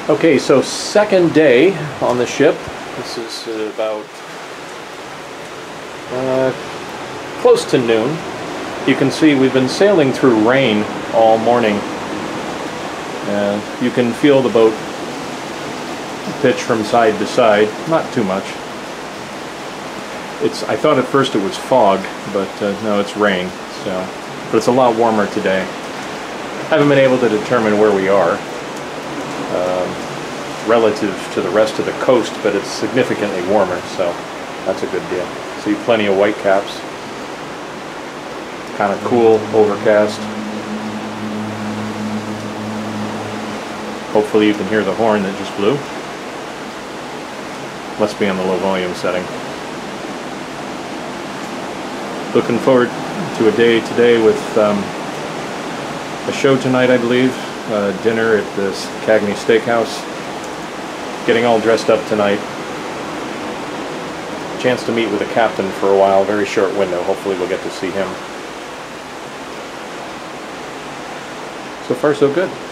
Okay, so second day on the ship. This is about close to noon. You can see we've been sailing through rain all morning. You can feel the boat pitch from side to side, not too much. I thought at first it was fog, but no, it's rain. But it's a lot warmer today. I haven't been able to determine where we are relative to the rest of the coast, but it's significantly warmer, so that's a good deal. See plenty of white caps. Kind of cool, overcast. Hopefully you can hear the horn that just blew. Must be on the low volume setting. Looking forward to a day today with a show tonight, I believe. Dinner at the Cagney Steakhouse. Getting all dressed up tonight. Chance to meet with the captain for a while, very short window. Hopefully we'll get to see him. So far so good.